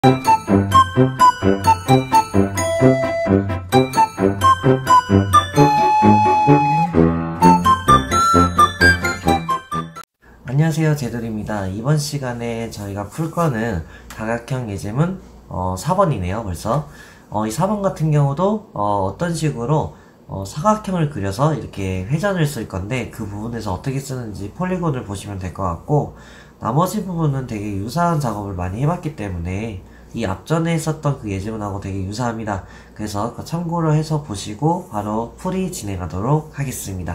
안녕하세요, 제돌입니다. 이번 시간에 저희가 풀 거는 다각형 예제문 4번이네요 벌써. 이 4번 같은 경우도 어떤 식으로 사각형을 그려서 이렇게 회전을 쓸 건데, 그 부분에서 어떻게 쓰는지 폴리곤을 보시면 될 것 같고, 나머지 부분은 되게 유사한 작업을 많이 해봤기 때문에 이 앞전에 했었던 그 예제문하고 되게 유사합니다. 그래서 참고를 해서 보시고 바로 풀이 진행하도록 하겠습니다.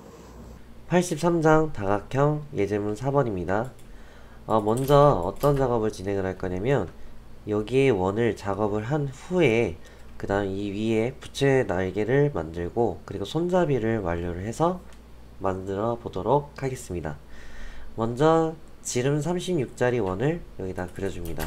83장 다각형 예제문 4번입니다. 먼저 어떤 작업을 진행을 할 거냐면, 여기에 원을 작업을 한 후에 그 다음 이 위에 부채 날개를 만들고, 그리고 손잡이를 완료를 해서 만들어 보도록 하겠습니다. 먼저 지름 36짜리 원을 여기다 그려줍니다.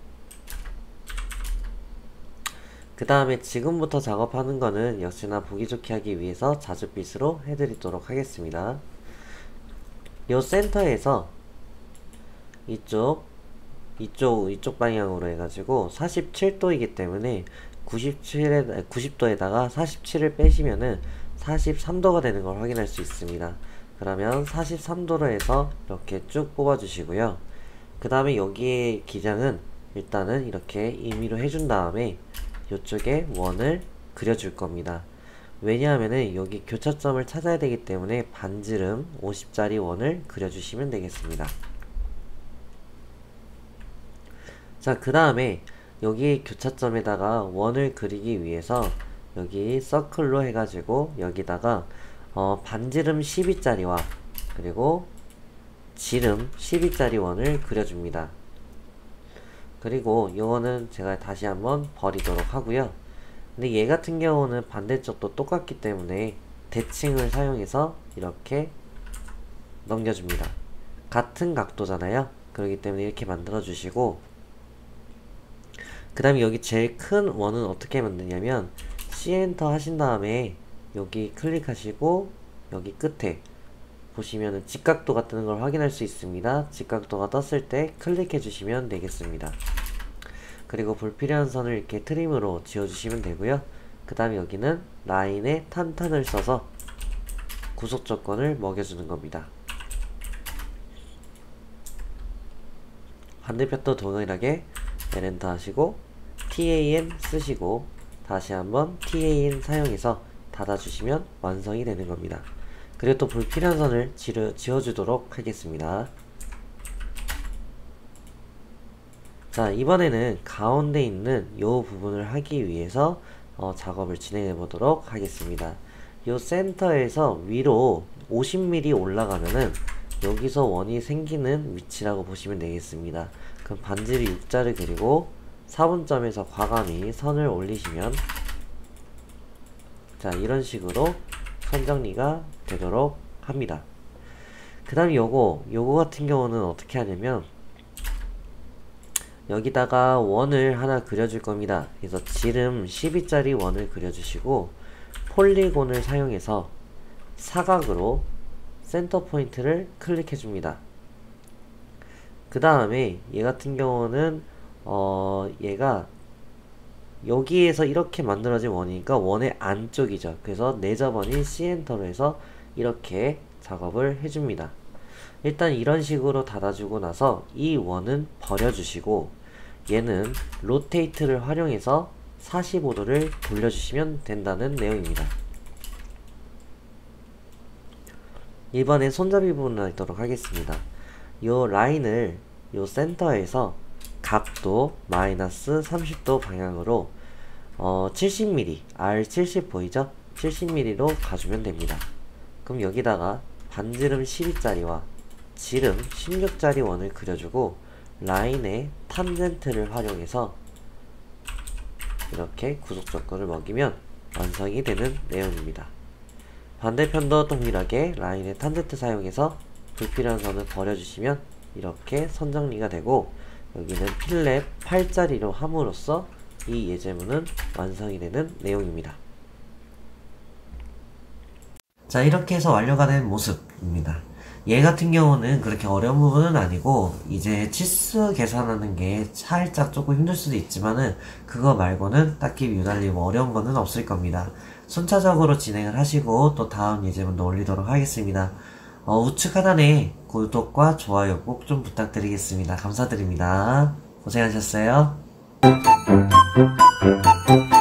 그 다음에 지금부터 작업하는 거는 역시나 보기 좋게 하기 위해서 자줏빛으로 해드리도록 하겠습니다. 요 센터에서 이쪽 방향으로 해가지고 47도이기 때문에 90도에다가 47을 빼시면은 43도가 되는 걸 확인할 수 있습니다. 그러면 43도로 해서 이렇게 쭉 뽑아 주시고요. 그 다음에 여기에 기장은 일단은 이렇게 임의로 해준 다음에 이쪽에 원을 그려줄 겁니다. 왜냐하면은 여기 교차점을 찾아야 되기 때문에 반지름 50짜리 원을 그려주시면 되겠습니다. 자, 그 다음에 여기 교차점에다가 원을 그리기 위해서 여기 서클로 해가지고 여기다가 반지름 12짜리와 그리고 지름 12짜리 원을 그려줍니다. 그리고 요거는 제가 다시 한번 버리도록 하고요. 근데 얘 같은 경우는 반대쪽도 똑같기 때문에 대칭을 사용해서 이렇게 넘겨줍니다. 같은 각도잖아요. 그렇기 때문에 이렇게 만들어 주시고, 그 다음에 여기 제일 큰 원은 어떻게 만드냐면 C엔터 하신 다음에 여기 클릭하시고 여기 끝에 보시면은 직각도가 뜨는 걸 확인할 수 있습니다. 직각도가 떴을 때 클릭해 주시면 되겠습니다. 그리고 불필요한 선을 이렇게 트림으로 지워주시면 되고요. 그 다음에 여기는 라인에 탄탄을 써서 구속 조건을 먹여주는 겁니다. 반대편도 동일하게 L엔터 하시고 TAN 쓰시고 다시 한번 TAN 사용해서 닫아주시면 완성이 되는 겁니다. 그리고 또 불필요한 선을 지워주도록 하겠습니다. 자, 이번에는 가운데 있는 요 부분을 하기 위해서 작업을 진행해 보도록 하겠습니다. 요 센터에서 위로 50mm 올라가면은 여기서 원이 생기는 위치라고 보시면 되겠습니다. 그럼 반지를 6자를 그리고 4분점에서 과감히 선을 올리시면, 자, 이런 식으로 선 정리가 되도록 합니다. 그 다음에 요거 같은 경우는 어떻게 하냐면 여기다가 원을 하나 그려줄 겁니다. 그래서 지름 12짜리 원을 그려주시고 폴리곤을 사용해서 사각으로 센터 포인트를 클릭해 줍니다. 그 다음에 얘 같은 경우는 얘가 여기에서 이렇게 만들어진 원이니까 원의 안쪽이죠. 그래서 내접원인 C엔터로 해서 이렇게 작업을 해줍니다. 일단 이런 식으로 닫아주고 나서 이 원은 버려주시고 얘는 로테이트를 활용해서 45도를 돌려주시면 된다는 내용입니다. 이번엔 손잡이 부분을 하도록 하겠습니다. 요 라인을 요 센터에서 각도 마이너스 30도 방향으로 70mm, R70 보이죠? 70mm로 가주면 됩니다. 그럼 여기다가 반지름 12짜리와 지름 16짜리 원을 그려주고 라인에 탄젠트를 활용해서 이렇게 구속 조건을 먹이면 완성이 되는 내용입니다. 반대편도 동일하게 라인에 탄젠트 사용해서 불필요한 선을 버려주시면 이렇게 선 정리가 되고, 여기는 필랩 8짜리로 함으로써 이 예제문은 완성이 되는 내용입니다. 자, 이렇게 해서 완료가 된 모습입니다. 얘 같은 경우는 그렇게 어려운 부분은 아니고 이제 치수 계산하는 게 살짝 조금 힘들 수도 있지만은 그거 말고는 딱히 유달리 뭐 어려운 거는 없을 겁니다. 순차적으로 진행을 하시고 또 다음 예제문도 올리도록 하겠습니다. 우측 하단에 구독과 좋아요 꼭 좀 부탁드리겠습니다. 감사드립니다. 고생하셨어요.